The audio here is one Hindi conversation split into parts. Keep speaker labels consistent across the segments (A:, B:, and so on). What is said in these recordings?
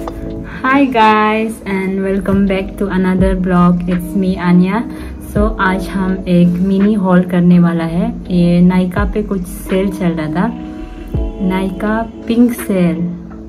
A: Hi guys and welcome back to another blog. It's me Anya. So आज हम एक मिनी हॉल करने वाला है। ये नायका पे कुछ सेल चल रहा था, नायका पिंक सेल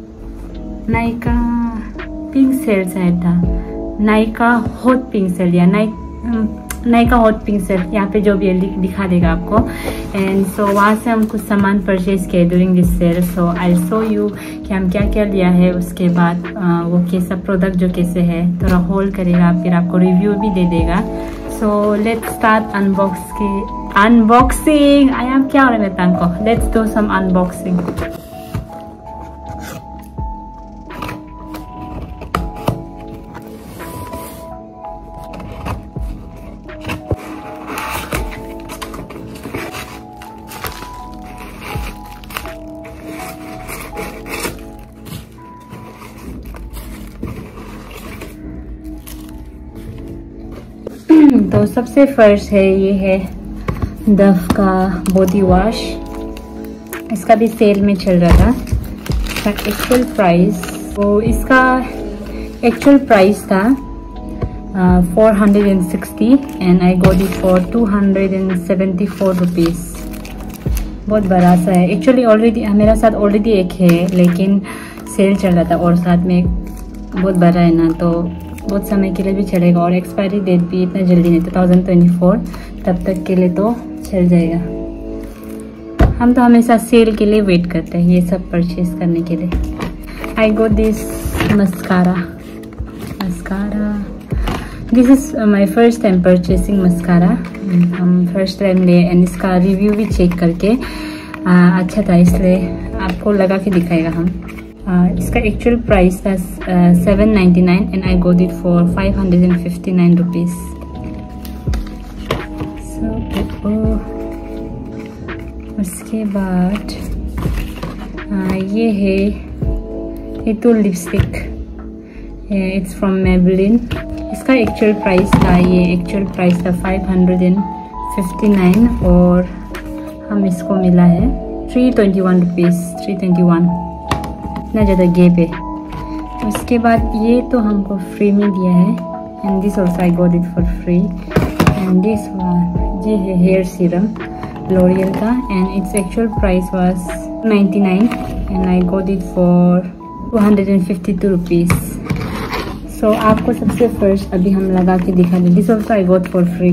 A: शायद था, नायका हॉट पिंक सेल या नायका हॉट पिंक सेल, यहाँ पे जो भी दिखा देगा आपको। एंड सो वहाँ से हम कुछ सामान परचेज किए during this sale. So I show you कि हम क्या क्या लिया है, उसके बाद वो कैसा प्रोडक्ट जो कैसे है थोड़ा होल्ड करेगा, फिर आपको रिव्यू भी दे देगा। So let's start unboxing. I am क्या हो रहा है तंको, लेट्स डू सम अनबॉक्सिंग। तो सबसे फर्स्ट है, ये है डव का बॉडी वॉश। इसका भी सेल में चल रहा था। इसका एक्चुअल प्राइस, वो इसका एक्चुअल प्राइस था 460 and I got it for 274 rupees. बहुत बड़ा सा है एक्चुअली। ऑलरेडी मेरा साथ ऑलरेडी एक है, लेकिन सेल चल रहा था और साथ में बहुत बड़ा है ना, तो बहुत समय के लिए भी चलेगा और एक्सपायरी डेट भी इतना जल्दी नहीं, 2024 तब तक के लिए तो चल जाएगा। हम तो हमेशा सेल के लिए वेट करते हैं ये सब परचेज करने के लिए। I got this mascara. This is my first time purchasing mascara. हम फर्स्ट टाइम लिए एंड इसका रिव्यू भी चेक करके अच्छा था, इसलिए आपको लगा के दिखाएगा हम। इसका एक्चुअल प्राइस था 799 and I got it for 559 rupees. उसके बाद ये है, ये तो लिपस्टिक, इट्स फ्रॉम मेबलिन। इसका एक्चुअल प्राइस था, ये एक्चुअल प्राइस था 559 और हम इसको मिला है 321 रुपीज़, 321। इतना ज़्यादा गैप है। उसके बाद ये तो हमको फ्री में दिया है and this also I got it for free. And this ये है हेयर सीरम लॉरियल का and it's actual price was 99 and I got it for 252 rupees. So आपको सबसे फर्स्ट अभी हम लगा के दिखा दें। This also I got for free,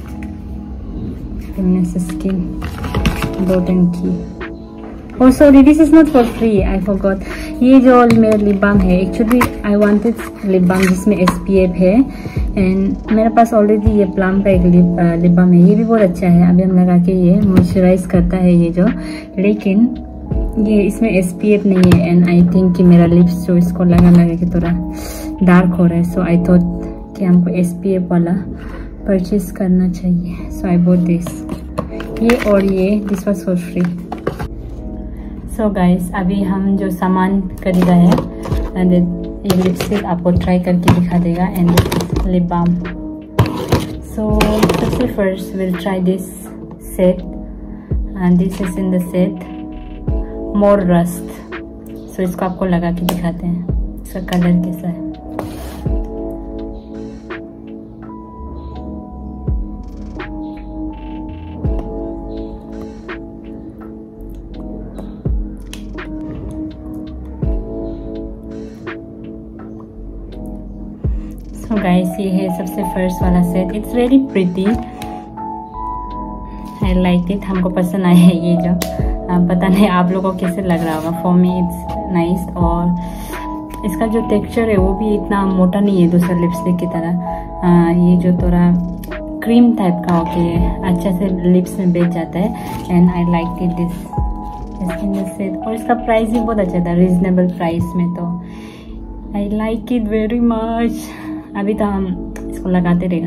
A: skin Dot and Key. Oh sorry, this is not for free, I forgot. ये जो मेरा लिप बाम है, actually I wanted lip balm जिसमें SPF है एंड मेरे पास ऑलरेडी ये प्लम का एक लिप बाम है। ये भी बहुत अच्छा है। अभी हम लगा के ये मॉइस्चराइज करता है ये जो, लेकिन ये इसमें SPF नहीं है एंड आई थिंक कि मेरा लिप्स जो इसको लगा के थोड़ा डार्क हो रहा है। सो आई थॉट कि हमको SPF वाला परचेज करना चाहिए। सो आई बॉट दिस, ये और ये, this was for free. So guys, अभी हम जो सामान खरीदा है, ये लिपस्टिक आपको ट्राई करके दिखा देगा एंड लिप बाम। सो सबसे first will try this set and this is in the set more rust. So इसको आपको लगा के दिखाते हैं, इसका कलर कैसा है। So guys, ये है सबसे फर्स्ट वाला set. It's very pretty, I like it. हमको पसंद आया है ये जो, पता नहीं आप लोगों को कैसे लग रहा होगा। फॉर मी इट्स नाइस और इसका जो टेक्सचर है वो भी इतना मोटा नहीं है दूसरा लिपस्टिक की तरह। ये जो थोड़ा क्रीम टाइप का होके अच्छा से लिप्स में बैठ जाता है and I like it this in the set. और इसका प्राइस भी बहुत अच्छा था, रीजनेबल प्राइस में, तो I like it very much. अभी तो हम इसको लगाते रहेगा।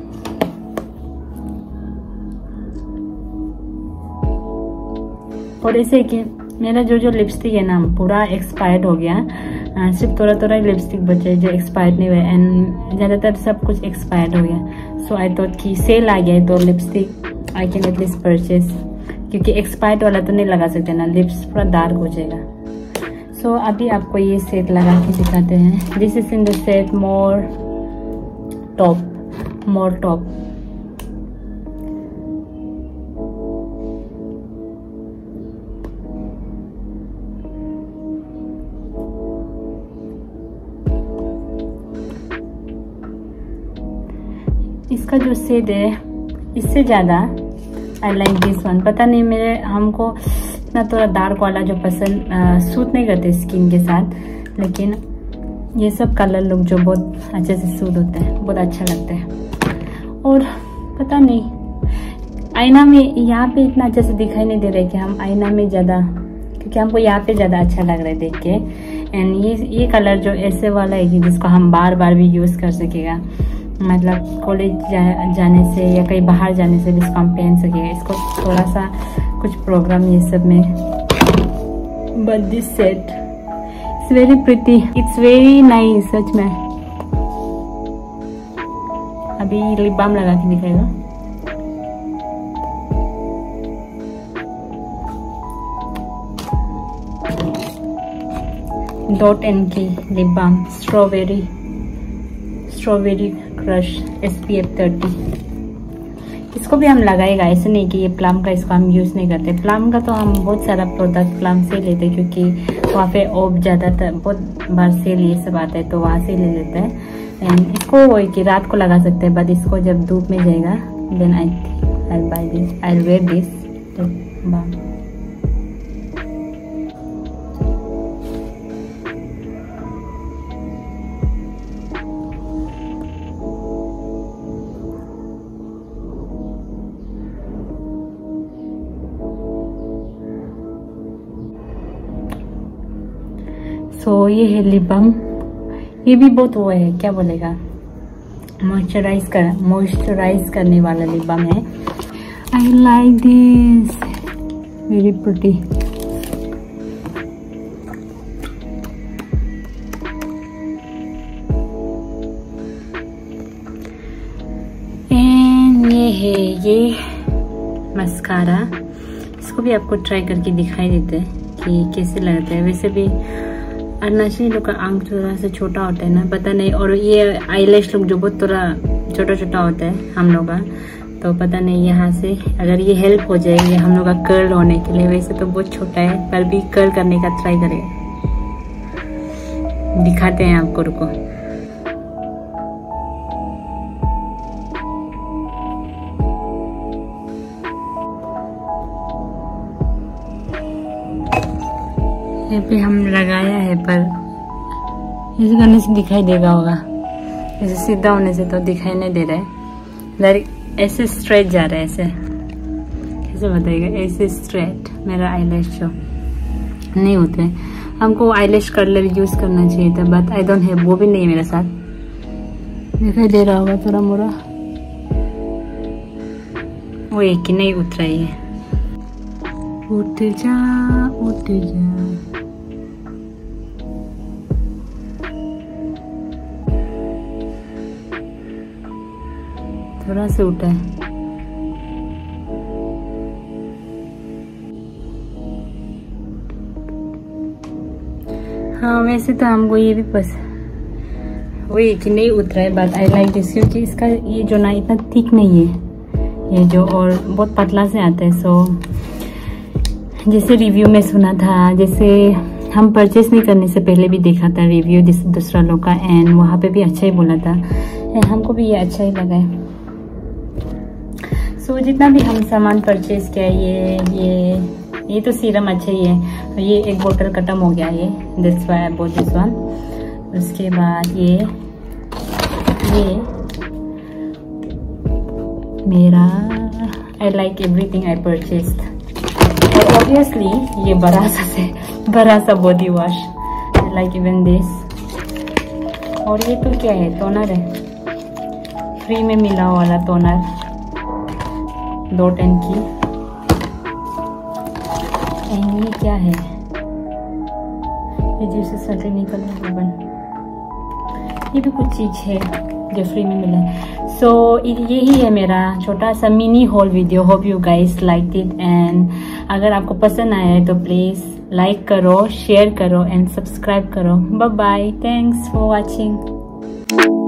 A: और ऐसे कि मेरा जो लिपस्टिक है ना पूरा एक्सपायर्ड हो गया, सिर्फ थोड़ा लिपस्टिक बचा है जो एक्सपायर्ड नहीं हुआ एंड ज़्यादातर सब कुछ एक्सपायर्ड हो गया। सो आई थॉट कि सेल आ गया तो lipstick I can at least purchase, क्योंकि एक्सपायर्ड वाला तो नहीं लगा सकते ना, लिप्स पूरा डार्क हो जाएगा। सो अभी आपको ये सेट लगा के दिखाते हैं। This is in the set more top. इसका जो शेड है इससे ज़्यादा आई लाइक दिस वन। पता नहीं हमको इतना थोड़ा डार्क वाला जो पसंद सूट नहीं करते स्किन के साथ, लेकिन ये सब कलर लुक जो बहुत अच्छे से सूट होते हैं, बहुत अच्छा लगता है। और पता नहीं आईना में यहाँ पे इतना अच्छे से दिखाई नहीं दे रहा है कि हम आईना में ज़्यादा, क्योंकि हमको यहाँ पे ज़्यादा अच्छा लग रहा है देख के। एंड ये कलर जो ऐसे वाला है कि जिसको हम बार बार भी यूज़ कर सकेगा, मतलब कॉलेज जाने से या कहीं बाहर जाने से भी इसको हम पहन सकेगा। इसको थोड़ा सा कुछ प्रोग्राम ये सब में, but this set it's very pretty, it's very nice सच में। अभी लिप बाम लगा के दिखाएगा। Dot and Key lip balm strawberry crush SPF 30। इसको भी हम लगाएगा, ऐसे नहीं कि ये प्लम का इसको हम यूज़ नहीं करते। प्लम का तो हम बहुत सारा प्रोडक्ट प्लम से लेते हैं, क्योंकि वहाँ पे ऑफ ज़्यादातर बहुत बार सेल ये सब आता है तो वहाँ से ले लेते हैं। एंड इसको वही कि रात को लगा सकते हैं, बट इसको जब धूप में जाएगा then I buy this, I wear this balm. तो ये है लिप बाम। ये भी बहुत वो है, क्या बोलेगा, मॉइस्चराइज करने वाला लिप बाम है। I like this, very pretty. And ये मस्कारा, इसको भी आपको ट्राई करके दिखाई देते हैं कि कैसे लगता है। वैसे भी अरुणाचली लोग का आंख थोड़ा सा छोटा होता है ना, पता नहीं। और ये आईलैश लुक जो बहुत थोड़ा छोटा छोटा होता है हम लोग का, तो पता नहीं यहाँ से अगर ये हेल्प हो जाए ये हम लोग का कर्ल होने के लिए। वैसे तो बहुत छोटा है पर भी कर्ल करने का ट्राई करें, दिखाते हैं आपको, रुको। यहाँ पे हम लगाया है, पर इस करने से दिखाई देगा होगा, ऐसे सीधा होने से तो दिखाई नहीं दे रहा है। डायरेक्ट ऐसे स्ट्रेट जा रहा है, ऐसे कैसे बताइएगा, ऐसे स्ट्रेट मेरा आईलैश जो नहीं होते हैं। हमको आईलैश कर्लर यूज करना चाहिए था, बट आई डोंट हैव, वो भी नहीं है मेरे साथ। दिखाई दे रहा होगा थोड़ा मोड़ा, वो एक ही नहीं उतरा ही है। उठ जा उठ जा, थोड़ा से उठा है। हाँ वैसे तो हमको ये भी पसंद, वही कि नहीं उतरा है, बट आई लाइक दिस, क्योंकि इसका ये जो ना इतना थिक नहीं है ये जो, और बहुत पतला से आता है। सो जैसे रिव्यू में सुना था, जैसे हम परचेस नहीं करने से पहले भी देखा था रिव्यू दूसरा लोग का, एंड वहाँ पे भी अच्छा ही बोला था, एंड हमको भी ये अच्छा ही लगा है। सो जितना भी हम सामान परचेज किया, ये तो सीरम अच्छा ही है। ये एक बोतल खत्म हो गया, ये this why I bought this one. उसके बाद ये मेरा I like everything I purchased. और ऑब्वियसली ये बड़ा सा body wash, I like even this. और ये तो क्या है, टोनर है, फ्री में मिला वाला toner, Dot and Key. And ये क्या है, ये जैसे सटे निकल रिबन, ये भी कुछ चीज है जो फ्री में मिला है। सो यही है मेरा छोटा सा mini haul video. Hope you guys like it, and अगर आपको पसंद आया है तो प्लीज लाइक करो, शेयर करो एंड सब्सक्राइब करो। Bye bye, thanks for watching.